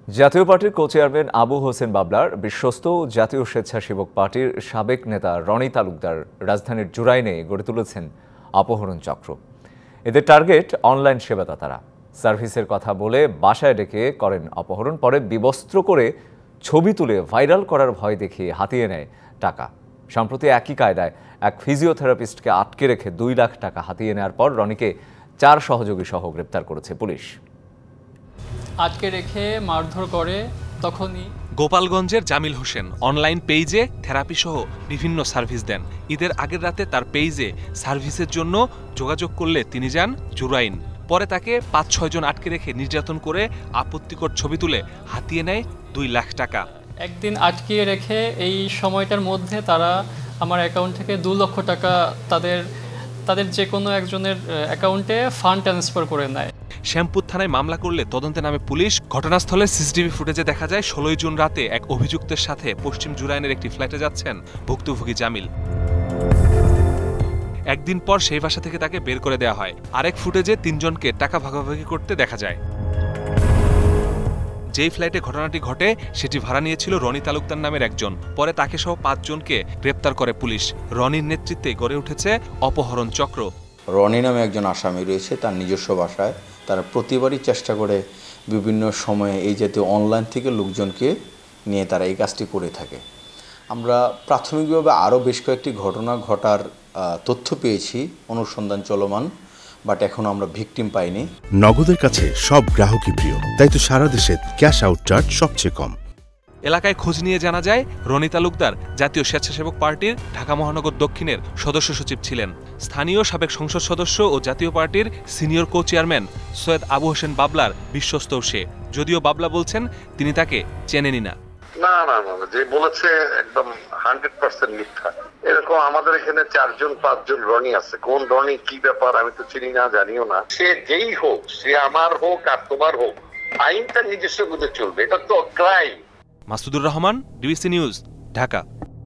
জাতীয় পার্টির co chairman Abu Hossain বাবলার বিশ্বস্ত জাতীয় স্বেচ্ছাসেবক পার্টির সাবেক নেতা রনি তালুকদার রাজধানীর জুরাইনে গড়ে তুলেছেন অপহরণ চক্র। এদের টার্গেট অনলাইন সেবাদাতারা। সার্ভিসের কথা বলে বাসায় ডেকে করেন অপহরণ, পরে বিবস্ত্র করে ছবি তুলে ভাইরাল করার ভয় দেখিয়ে হাতিয়ে নেয় টাকা। সম্প্রতি একই কায়দায় এক ফিজিওথেরাপিস্টকে আটকে রেখে 2 লাখ টাকা হাতিয়ে নেওয়ার পর রনিকে 4 সহযোগী সহ গ্রেপ্তার করেছে পুলিশ। আটকে রেখে মারধর করে তখনই গোপালগঞ্জের জামিল হোসেন অনলাইন পেজে থেরাপি সহ বিভিন্ন সার্ভিস দেন। ঈদের আগের রাতে তার পেজে সার্ভিসের জন্য যোগাযোগ করলে তিনি যান জুরাইন। পরে তাকে 5-6 জন আটকে রেখে নির্যাতন করে আপত্তিকর ছবি তুলে হাতিয়ে নেয় 2 লাখ টাকা। একদিন আটকিয়ে রেখে এই সময়টার মধ্যে তারা আমার অ্যাকাউন্ট থেকে 2 লক্ষ টাকা তাদের যে কোনো একজনের অ্যাকাউন্টে ফান্ড ট্রান্সফার করে নেয়। শ্যামপুর থানায় মামলা করলে তদন্তে নামে পুলিশ। ঘটনাস্থলে সিসিটিভি ফুটেজে দেখা যায় 16 জুন রাতে এক অভিযুক্তের সাথে পশ্চিম জুরাইনের একটি ফ্ল্যাটে যাচ্ছেন ভুক্তভোগী জামিল। একদিন পর সেই বাসা থেকে তাকে বের করে দেওয়া হয়। আরেক ফুটেজে 3 জনকে টাকা ভাগাভাগি করতে দেখা যায়। যেই ফ্ল্যাটে ঘটনাটি ঘটে সেটি ভাড়া নিয়েছিল রনি তালুকদার নামের একজন। পরে তাকে সহ 5 জনকে গ্রেপ্তার করে পুলিশ। রনির নেতৃত্বে গড়ে উঠেছে অপহরণ চক্র। রনি নামে একজন আসামি রয়েছে, তার নিজস্ব বাসায় তারা প্রতিবারই চেষ্টা করে বিভিন্ন সময়ে এই জাতীয় অনলাইন থেকে লোকজনকে নিয়ে তারা এই কাজটি করে থাকে। আমরা প্রাথমিকভাবে আরও বেশ কয়েকটি ঘটনা ঘটার তথ্য পেয়েছি, অনুসন্ধান চলমান, বাট এখনো আমরা ভিকটিম পাইনি। নগদের কাছে সব গ্রাহকই প্রিয়, তাই তো সারা দেশে ক্যাশ আউট চার্জ সবচেয়ে কম। এলাকায় খোঁজ নিয়ে জানা যায় রনি তালুকদার জাতীয় স্বেচ্ছাসেবক পার্টির ঢাকা মহানগর দক্ষিণের সদস্য সচিব ছিলেন। স্থানীয় সাবেক সংসদ সদস্য ও জাতীয় পার্টির senior co chairman Syed Abu Hossain বাবলার বিশ্বস্ত সে। যদিও বাবলা বলছেন তিনি তাকে চেনেনি না। না, যে বলেছে একদম 100% মিথ্যা। এরকম আমাদের এখানে 4 জন 5 জন রনি আছে। কোন রনি, কি ব্যাপার আমি তো চিনি না, জানিও না। সে যেই হোক, সে আমার হোক আর তোমার হোক, আইনটা নিজস্ব বুঝে চলবে। এটা তো crime. Masudur Rahman, DBC news, Dhaka.